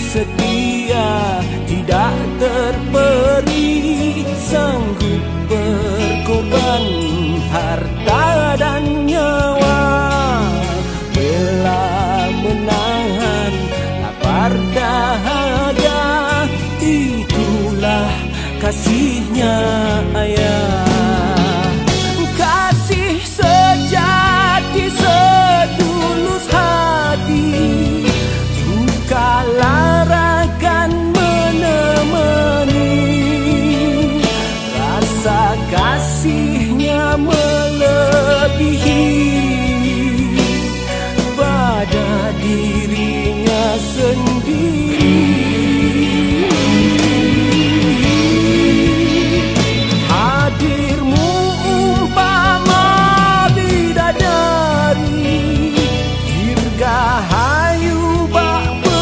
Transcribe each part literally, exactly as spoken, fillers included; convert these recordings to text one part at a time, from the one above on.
setia, tidak terperi, sanggup berkorban harta dan nyawa, rela menahan lapar dahaga. Itulah kasihnya ayah. Kasih sejati setulus hati, duka lara kan menemani. Rasa kasihnya melebihi pada dirinya sendiri. Hadirmu umpama bidadari, dirgahayu bak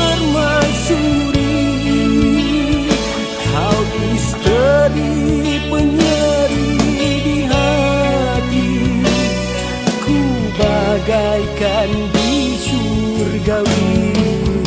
permaisuri. Kau misteri penyeri di hati, ku bagaikan di surgawi.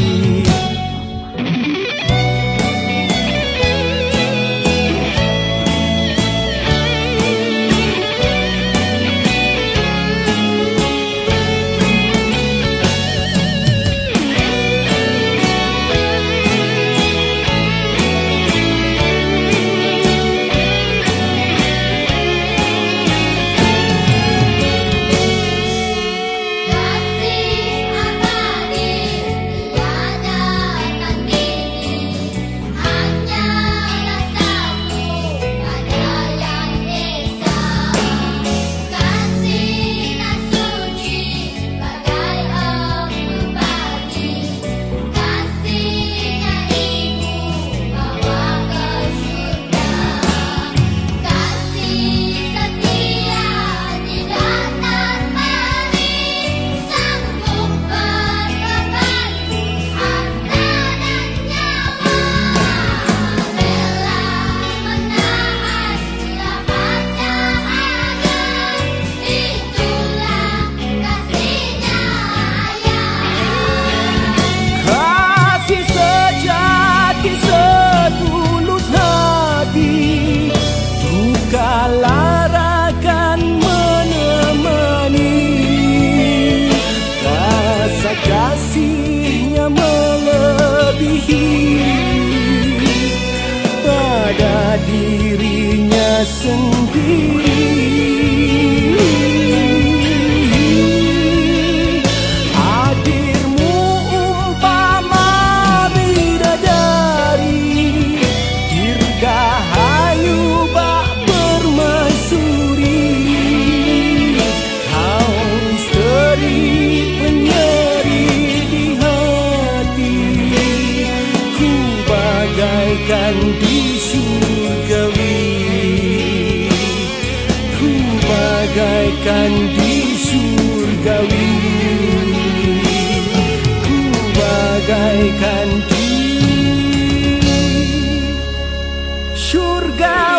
Lara kan menemani, rasa kasihnya melebihi pada dirinya sendiri. Hadirmu umpama bidadari, dirgahayu bak permaisuri. Kau misteri penyeri di hati, ku bagaikan di surgawi. Ku bagaikan di surgawi. Ku bagaikan di surgawi.